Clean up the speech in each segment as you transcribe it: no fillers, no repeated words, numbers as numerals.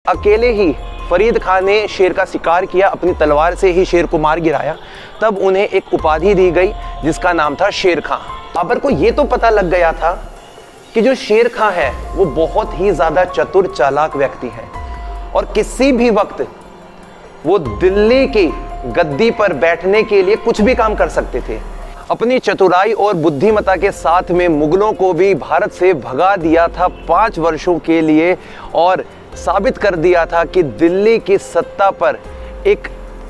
अकेले ही फरीद खान ने शेर का शिकार किया, अपनी तलवार से ही शेर को मार गिराया, तब उन्हें एक उपाधि दी गई जिसका नाम था शेर खां। बाबर को ये तो पता लग गया था कि जो शेर खां है वो बहुत ही ज़्यादा चतुर चालाक व्यक्ति है और किसी भी वक्त वो दिल्ली की गद्दी पर बैठने के लिए कुछ भी काम कर सकते थे। अपनी चतुराई और बुद्धिमत्ता के साथ में मुगलों को भी भारत से भगा दिया था 5 वर्षों के लिए और साबित कर दिया था कि दिल्ली की सत्ता पर एक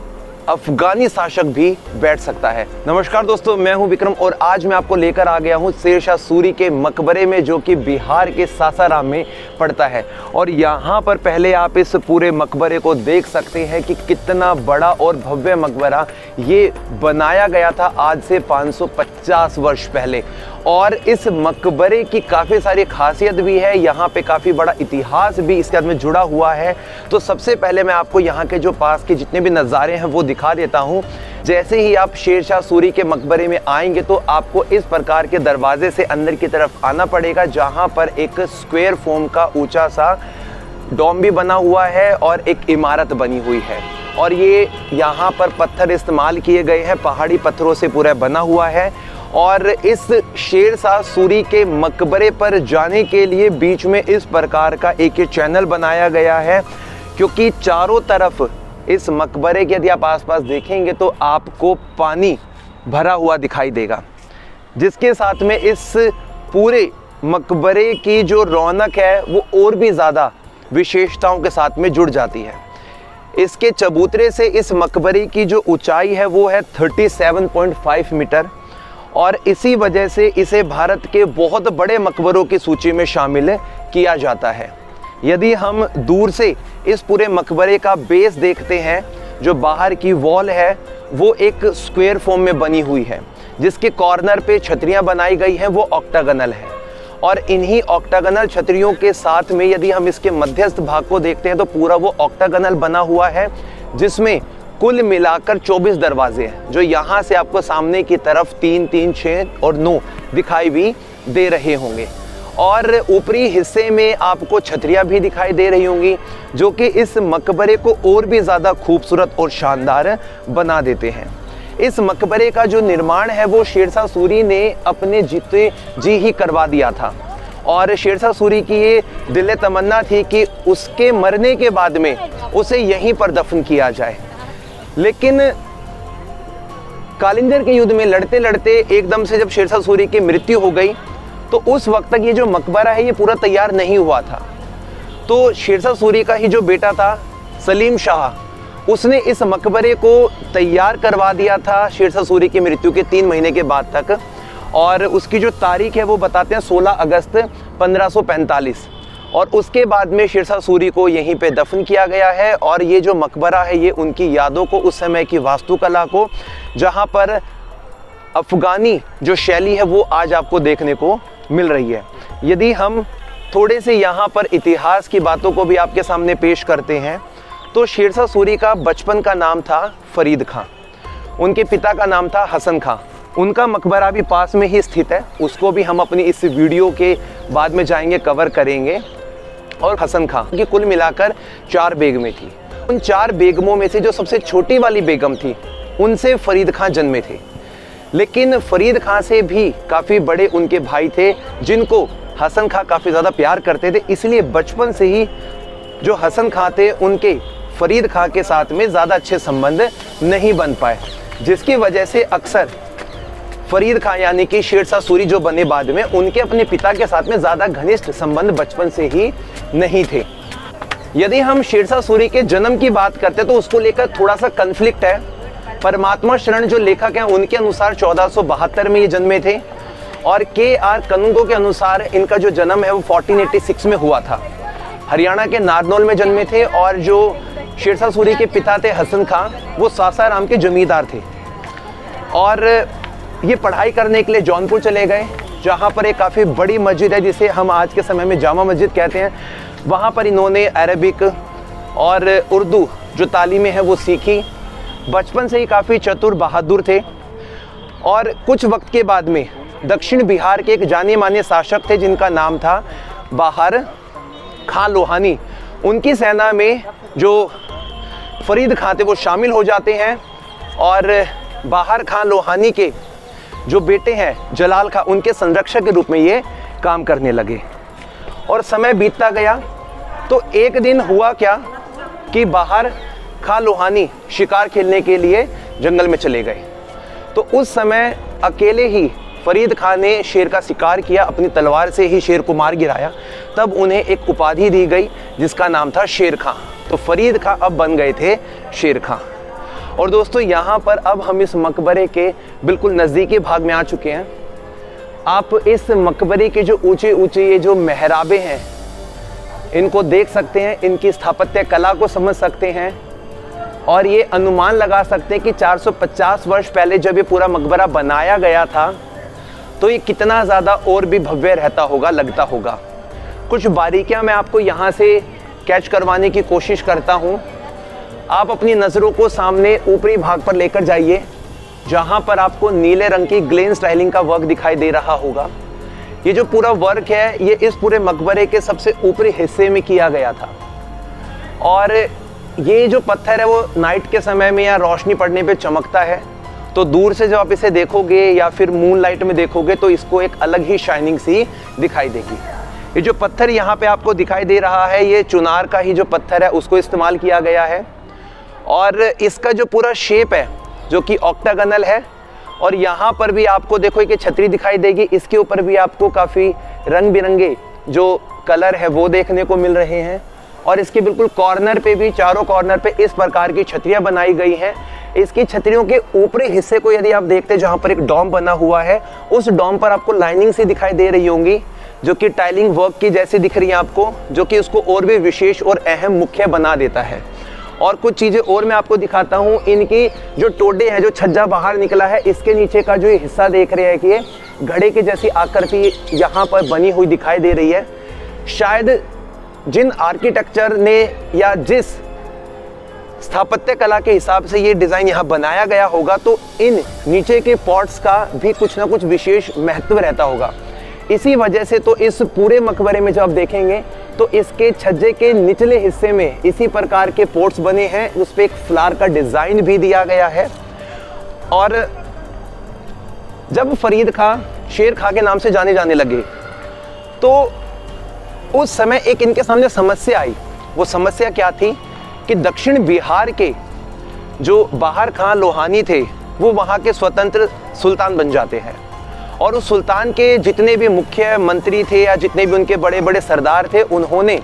अफगानी शासक भी बैठ सकता है। नमस्कार दोस्तों, मैं हूं विक्रम और आज मैं आपको लेकर आ गया हूं शेर शाह सूरी के मकबरे में, जो कि बिहार के सासाराम में पड़ता है। और यहां पर पहले आप इस पूरे मकबरे को देख सकते हैं कि कितना बड़ा और भव्य मकबरा ये बनाया गया था आज से 550 वर्ष पहले। और इस मकबरे की काफ़ी सारी खासियत भी है, यहाँ पे काफ़ी बड़ा इतिहास भी इसके साथ में जुड़ा हुआ है। तो सबसे पहले मैं आपको यहाँ के जो पास के जितने भी नज़ारे हैं वो दिखा देता हूँ। जैसे ही आप शेर शाह सूरी के मकबरे में आएंगे तो आपको इस प्रकार के दरवाजे से अंदर की तरफ आना पड़ेगा, जहाँ पर एक स्क्वायर फॉर्म का ऊंचा सा डोम भी बना हुआ है और एक इमारत बनी हुई है। और ये यहाँ पर पत्थर इस्तेमाल किए गए हैं, पहाड़ी पत्थरों से पूरा बना हुआ है। और इस शेर शाह सूरी के मकबरे पर जाने के लिए बीच में इस प्रकार का एक चैनल बनाया गया है, क्योंकि चारों तरफ इस मकबरे के यदि आप आसपास देखेंगे तो आपको पानी भरा हुआ दिखाई देगा, जिसके साथ में इस पूरे मकबरे की जो रौनक है वो और भी ज़्यादा विशेषताओं के साथ में जुड़ जाती है। इसके चबूतरे से इस मकबरे की जो ऊंचाई है वो है 37.5 मीटर और इसी वजह से इसे भारत के बहुत बड़े मकबरों की सूची में शामिल किया जाता है। यदि हम दूर से इस पूरे मकबरे का बेस देखते हैं, जो बाहर की वॉल है वो एक स्क्वायर फॉर्म में बनी हुई है, जिसके कॉर्नर पे छतरियां बनाई गई हैं वो ऑक्टागनल है। और इन्हीं ऑक्टागनल छतरियों के साथ में यदि हम इसके मध्यस्थ भाग को देखते हैं तो पूरा वो ऑक्टागनल बना हुआ है, जिसमें कुल मिलाकर 24 दरवाजे हैं, जो यहाँ से आपको सामने की तरफ 3, 3, 6 और 9 दिखाई भी दे रहे होंगे। और ऊपरी हिस्से में आपको छतरियाँ भी दिखाई दे रही होंगी, जो कि इस मकबरे को और भी ज़्यादा खूबसूरत और शानदार बना देते हैं। इस मकबरे का जो निर्माण है वो शेर शाह सूरी ने अपने जीते जी ही करवा दिया था। और शेर शाह सूरी की ये दिल तमन्ना थी कि उसके मरने के बाद में उसे यहीं पर दफन किया जाए। लेकिन कालिंजर के युद्ध में लड़ते लड़ते एकदम से जब शेर शाह सूरी की मृत्यु हो गई तो उस वक्त तक ये जो मकबरा है ये पूरा तैयार नहीं हुआ था। तो शेर शाह सूरी का ही जो बेटा था सलीम शाह, उसने इस मकबरे को तैयार करवा दिया था शेर शाह सूरी की मृत्यु के 3 महीने के बाद तक। और उसकी जो तारीख है वो बताते हैं 16 अगस्त 1545। और उसके बाद में शेर शाह सूरी को यहीं पे दफन किया गया है। और ये जो मकबरा है ये उनकी यादों को, उस समय की वास्तुकला को, जहाँ पर अफगानी जो शैली है वो आज आपको देखने को मिल रही है। यदि हम थोड़े से यहाँ पर इतिहास की बातों को भी आपके सामने पेश करते हैं तो शेर शाह सूरी का बचपन का नाम था फरीद खां, उनके पिता का नाम था हसन खां। उनका मकबरा भी पास में ही स्थित है, उसको भी हम अपनी इस वीडियो के बाद में जाएंगे, कवर करेंगे। और हसन खां की कुल मिलाकर 4 बेगमें थी। उन 4 बेगमों में से जो सबसे छोटी वाली बेगम थी उनसे फरीद खां जन्मे थे। लेकिन फरीद खां से भी काफ़ी बड़े उनके भाई थे, जिनको हसन खां काफ़ी ज़्यादा प्यार करते थे। इसलिए बचपन से ही जो हसन खां थे उनके फरीद खां के साथ में ज़्यादा अच्छे संबंध नहीं बन पाए, जिसकी वजह से अक्सर फरीद खां यानी कि शेर शाह सूरी जो बने बाद में, उनके अपने पिता के साथ में ज़्यादा घनिष्ठ संबंध बचपन से ही नहीं थे। यदि हम शेर शाह सूरी के जन्म की बात करते तो उसको लेकर थोड़ा सा कन्फ्लिक्ट है। परमात्मा शरण जो लेखक हैं उनके अनुसार 1472 में ये जन्मे थे और KR कनुंगो के अनुसार इनका जो जन्म है वो 1486 में हुआ था। हरियाणा के नारनौल में जन्मे थे। और जो शेर शाह सूरी के पिता थे हसन खां, वो सासाराम के जमींदार थे और ये पढ़ाई करने के लिए जौनपुर चले गए, जहाँ पर एक काफ़ी बड़ी मस्जिद है जिसे हम आज के समय में जामा मस्जिद कहते हैं। वहाँ पर इन्होंने अरबिक और उर्दू जो तालीमें हैं वो सीखी। बचपन से ही काफ़ी चतुर बहादुर थे। और कुछ वक्त के बाद में दक्षिण बिहार के एक जाने माने शासक थे जिनका नाम था बाहर खां लोहानी। उनकी सेना में जो फरीद खां थे वो शामिल हो जाते हैं और बाहर खां लोहानी के जो बेटे हैं जलाल खां, उनके संरक्षक के रूप में ये काम करने लगे। और समय बीतता गया तो एक दिन हुआ क्या कि बाहर खां लोहानी शिकार खेलने के लिए जंगल में चले गए। तो उस समय अकेले ही फरीद खान ने शेर का शिकार किया, अपनी तलवार से ही शेर को मार गिराया। तब उन्हें एक उपाधि दी गई जिसका नाम था शेर खां। तो फरीद खां अब बन गए थे शेर खां। और दोस्तों यहाँ पर अब हम इस मकबरे के बिल्कुल नज़दीकी भाग में आ चुके हैं। आप इस मकबरे के जो ऊंचे ऊंचे ये जो मेहराबे हैं इनको देख सकते हैं, इनकी स्थापत्य कला को समझ सकते हैं और ये अनुमान लगा सकते हैं कि 450 वर्ष पहले जब ये पूरा मकबरा बनाया गया था तो ये कितना ज़्यादा और भी भव्य रहता होगा, लगता होगा। कुछ बारीकियां मैं आपको यहाँ से कैच करवाने की कोशिश करता हूँ। आप अपनी नज़रों को सामने ऊपरी भाग पर लेकर जाइए जहाँ पर आपको नीले रंग की ग्लेन स्टाइलिंग का वर्क दिखाई दे रहा होगा। ये जो पूरा वर्क है ये इस पूरे मकबरे के सबसे ऊपरी हिस्से में किया गया था। और ये जो पत्थर है वो नाइट के समय में या रोशनी पड़ने पे चमकता है, तो दूर से जब आप इसे देखोगे या फिर मून लाइट में देखोगे तो इसको एक अलग ही शाइनिंग सी दिखाई देगी। ये जो पत्थर यहाँ पे आपको दिखाई दे रहा है ये चुनार का ही जो पत्थर है उसको इस्तेमाल किया गया है। और इसका जो पूरा शेप है जो कि ऑक्टागनल है। और यहाँ पर भी आपको देखो एक छतरी दिखाई देगी, इसके ऊपर भी आपको काफ़ी रंग बिरंगे जो कलर है वो देखने को मिल रहे हैं। और इसके बिल्कुल कॉर्नर पे भी, चारों कॉर्नर पे इस प्रकार की छतरियाँ बनाई गई हैं। इसकी छतरियों के ऊपरी हिस्से को यदि आप देखते हैं जहाँ पर एक डोम बना हुआ है, उस डोम पर आपको लाइनिंग सी दिखाई दे रही होंगी जो कि टाइलिंग वर्क की जैसी दिख रही है आपको, जो कि उसको और भी विशेष और अहम मुख्य बना देता है। और कुछ चीज़ें और मैं आपको दिखाता हूँ। इनकी जो टोडे हैं, जो छज्जा बाहर निकला है, इसके नीचे का जो ये हिस्सा देख रहे हैं कि ये घड़े की जैसी आकृति यहाँ पर बनी हुई दिखाई दे रही है। शायद जिन आर्किटेक्चर ने या जिस स्थापत्य कला के हिसाब से ये डिज़ाइन यहाँ बनाया गया होगा तो इन नीचे के पॉट्स का भी कुछ ना कुछ विशेष महत्व रहता होगा। इसी वजह से तो इस पूरे मकबरे में जब आप देखेंगे तो इसके छज्जे के निचले हिस्से में इसी प्रकार के पोर्ट्स बने हैं, उस पर एक फ्लावर का डिज़ाइन भी दिया गया है। और जब फरीद खां शेर खां के नाम से जाने जाने लगे तो उस समय एक इनके सामने समस्या आई। वो समस्या क्या थी कि दक्षिण बिहार के जो बाहर खां लोहानी थे वो वहाँ के स्वतंत्र सुल्तान बन जाते हैं। और उस सुल्तान के जितने भी मुख्य मंत्री थे या जितने भी उनके बड़े बड़े सरदार थे, उन्होंने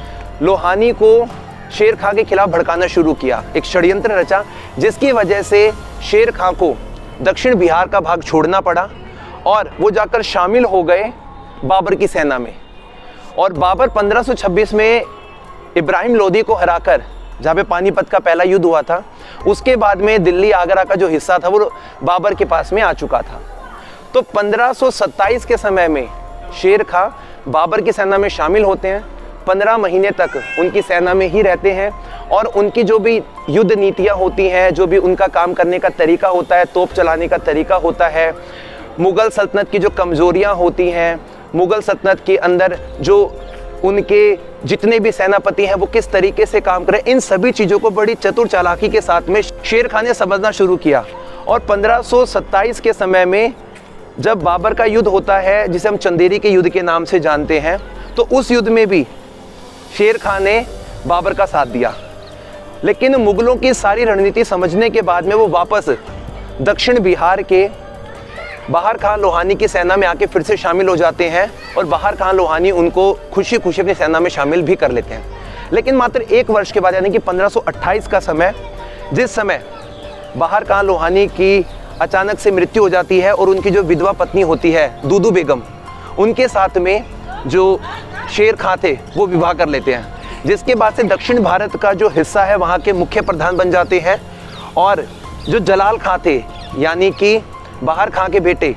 लोहानी को शेर खां के खिलाफ भड़काना शुरू किया, एक षड्यंत्र रचा, जिसकी वजह से शेर खां को दक्षिण बिहार का भाग छोड़ना पड़ा और वो जाकर शामिल हो गए बाबर की सेना में। और बाबर 1526 में इब्राहिम लोदी को हराकर, जहाँ पे पानीपत का पहला युद्ध हुआ था, उसके बाद में दिल्ली आगरा का जो हिस्सा था वो बाबर के पास में आ चुका था। तो 1527 के समय में शेर खां बाबर की सेना में शामिल होते हैं। 15 महीने तक उनकी सेना में ही रहते हैं और उनकी जो भी युद्ध नीतियाँ होती हैं, जो भी उनका काम करने का तरीका होता है, तोप चलाने का तरीका होता है, मुग़ल सल्तनत की जो कमज़ोरियाँ होती हैं, मुग़ल सल्तनत के अंदर जो उनके जितने भी सेनापति हैं वो किस तरीके से काम करें, इन सभी चीज़ों को बड़ी चतुर चालाकी के साथ में शेर खां ने समझना शुरू किया। और 1527 के समय में जब बाबर का युद्ध होता है, जिसे हम चंदेरी के युद्ध के नाम से जानते हैं, तो उस युद्ध में भी शेर खां ने बाबर का साथ दिया। लेकिन मुग़लों की सारी रणनीति समझने के बाद में वो वापस दक्षिण बिहार के बाहर खां लोहानी की सेना में आके फिर से शामिल हो जाते हैं और बाहर खां लोहानी उनको खुशी खुशी अपनी सेना में शामिल भी कर लेते हैं। लेकिन मात्र एक वर्ष के बाद, यानी कि 1528 का समय, जिस समय बाहर खां लोहानी की अचानक से मृत्यु हो जाती है और उनकी जो विधवा पत्नी होती है दूदू बेगम, उनके साथ में जो शेर खां थे वो विवाह कर लेते हैं, जिसके बाद से दक्षिण भारत का जो हिस्सा है वहाँ के मुख्य प्रधान बन जाते हैं। और जो जलाल खां थे, यानी कि बाहर खां के बेटे,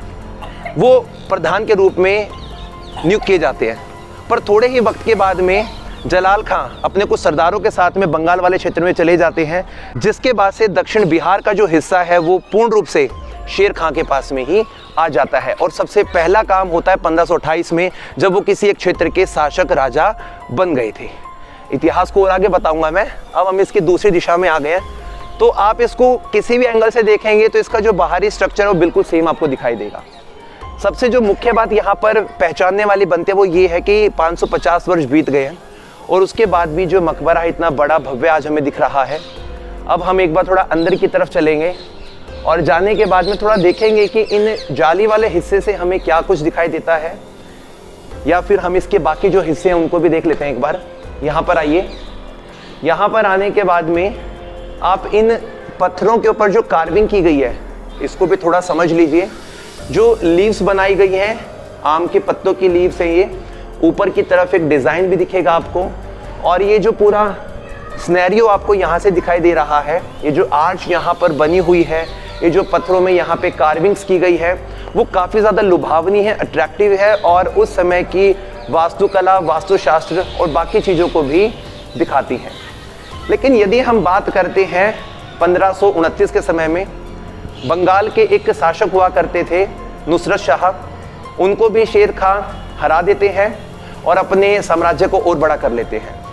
वो प्रधान के रूप में नियुक्त किए जाते हैं। पर थोड़े ही वक्त के बाद में जलाल खां अपने कुछ सरदारों के साथ में बंगाल वाले क्षेत्र में चले जाते हैं, जिसके बाद से दक्षिण बिहार का जो हिस्सा है वो पूर्ण रूप से शेर खां के पास में ही आ जाता है। और सबसे पहला काम होता है 1528 में, जब वो किसी एक क्षेत्र के शासक राजा बन गए थे। इतिहास को और आगे बताऊंगा मैं। अब हम इसकी दूसरी दिशा में आ गए हैं, तो आप इसको किसी भी एंगल से देखेंगे तो इसका जो बाहरी स्ट्रक्चर है वो बिल्कुल सेम आपको दिखाई देगा। सबसे जो मुख्य बात यहाँ पर पहचानने वाली बनती है वो ये है कि 550 वर्ष बीत गए हैं और उसके बाद भी जो मकबरा इतना बड़ा भव्य आज हमें दिख रहा है। अब हम एक बार थोड़ा अंदर की तरफ चलेंगे और जाने के बाद में थोड़ा देखेंगे कि इन जाली वाले हिस्से से हमें क्या कुछ दिखाई देता है, या फिर हम इसके बाकी जो हिस्से हैं उनको भी देख लेते हैं एक बार। यहाँ पर आइए। यहाँ पर आने के बाद में आप इन पत्थरों के ऊपर जो कार्विंग की गई है इसको भी थोड़ा समझ लीजिए। जो लीव्स बनाई गई हैं, आम के पत्तों की लीव्स है ये। ऊपर की तरफ एक डिज़ाइन भी दिखेगा आपको, और ये जो पूरा स्नैरियो आपको यहाँ से दिखाई दे रहा है, ये जो आर्च यहाँ पर बनी हुई है, ये जो पत्थरों में यहाँ पे कार्विंग्स की गई है, वो काफ़ी ज़्यादा लुभावनी है, अट्रैक्टिव है और उस समय की वास्तुकला, वास्तुशास्त्र और बाकी चीज़ों को भी दिखाती है। लेकिन यदि हम बात करते हैं 1529 के समय में, बंगाल के एक शासक हुआ करते थे नुसरत शाह, उनको भी शेर खां हरा देते हैं और अपने साम्राज्य को और बड़ा कर लेते हैं।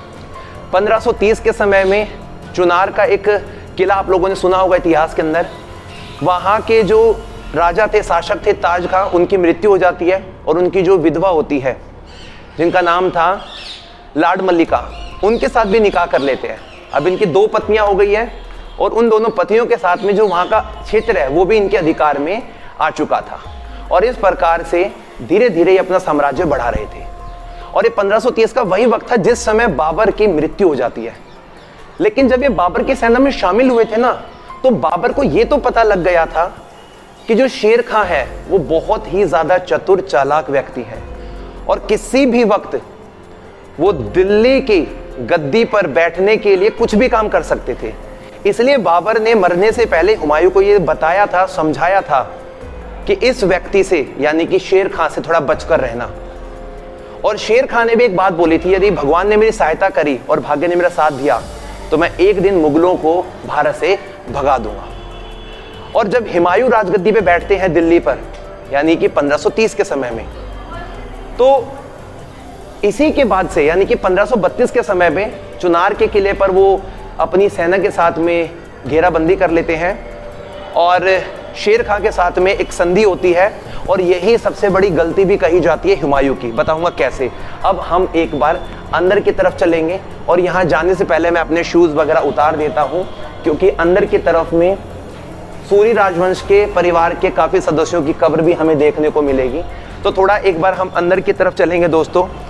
1530 के समय में चुनार का एक किला आप लोगों ने सुना होगा इतिहास के अंदर। वहाँ के जो राजा थे, शासक थे ताज खां, उनकी मृत्यु हो जाती है और उनकी जो विधवा होती है जिनका नाम था लाड मल्लिका, उनके साथ भी निकाह कर लेते हैं। अब इनकी 2 पत्नियां हो गई है और उन दोनों पतियों के साथ में जो वहाँ का क्षेत्र है वो भी इनके अधिकार में आ चुका था, और इस प्रकार से धीरे धीरे ये अपना साम्राज्य बढ़ा रहे थे। और ये 1530 का वही वक्त था जिस समय बाबर की मृत्यु हो जाती है। लेकिन जब ये बाबर की सेना में शामिल हुए थे ना, तो बाबर को ये तो पता लग गया था कि जो शेर खां है वो बहुत ही ज़्यादा चतुर चालाक व्यक्ति है और किसी भी वक्त वो दिल्ली की गद्दी पर बैठने के लिए कुछ भी काम कर सकते थे। इसलिए बाबर ने मरने से पहले हुमायूं को ये बताया था, समझाया था कि इस व्यक्ति से यानी कि शेर खां से थोड़ा बचकर रहना। और शेर खां ने भी एक बात बोली थी, यदि भगवान ने मेरी सहायता करी और भाग्य ने मेरा साथ दिया तो मैं एक दिन मुगलों को भारत से भगा दूंगा। और जब हुमायूं राजगद्दी पे बैठते हैं दिल्ली पर, यानी कि 1530 के समय में, तो इसी के बाद से यानी कि 1532 के समय में चुनार के किले पर वो अपनी सेना के साथ में घेराबंदी कर लेते हैं और शेर खां के साथ में एक संधि होती है। और यही सबसे बड़ी गलती भी कही जाती है हुमायूं की। बताऊंगा कैसे। अब हम एक बार अंदर की तरफ चलेंगे और यहाँ जाने से पहले मैं अपने शूज़ वगैरह उतार देता हूँ, क्योंकि अंदर की तरफ में सूरी राजवंश के परिवार के काफ़ी सदस्यों की कब्र भी हमें देखने को मिलेगी। तो थोड़ा एक बार हम अंदर की तरफ चलेंगे दोस्तों।